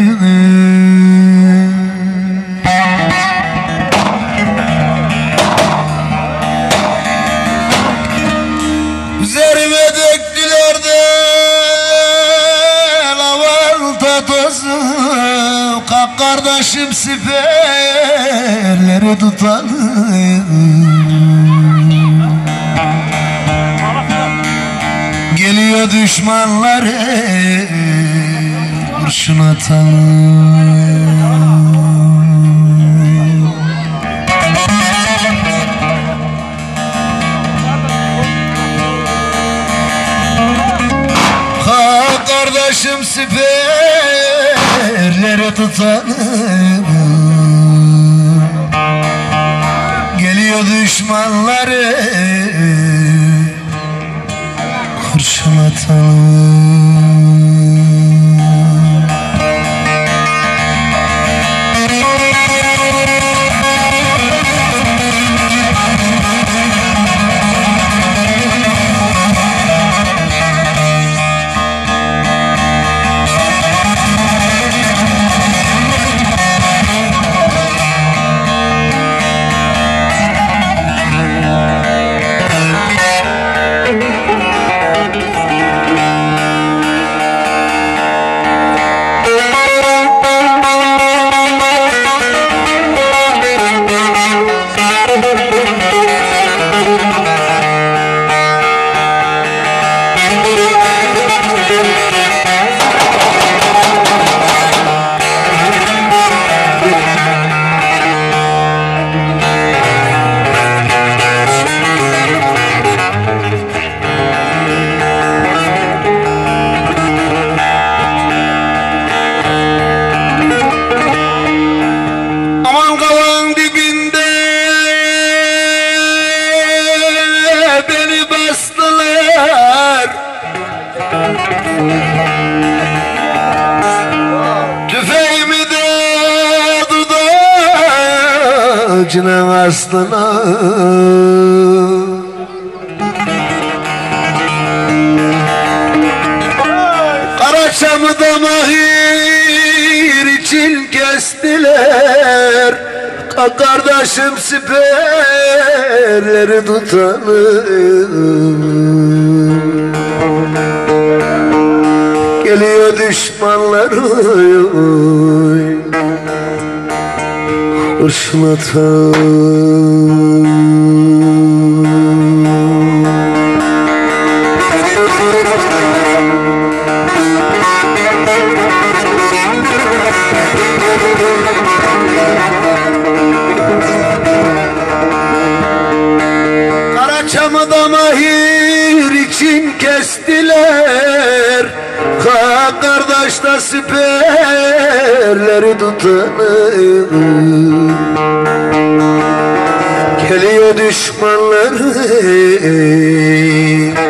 Üzerime döktüler de lavalta tozu. Kalk kardeşim siperleri tutalım, geliyor düşmanlar, kurşun atalım. Kalk kardeşim siperleri tutalım, geliyor düşmanlar, kurşun atalım. Tüfeğimi de dudağına astılar. Karaçamı da mahir için kestiler. Kalk kardeşim siperleri tutalım, geliyor düşmanlar, kurşun atalım. Karaçamı da mahir için kestiler. Kalk kardeş da siperleri tutalım, geliyor düşmanlar,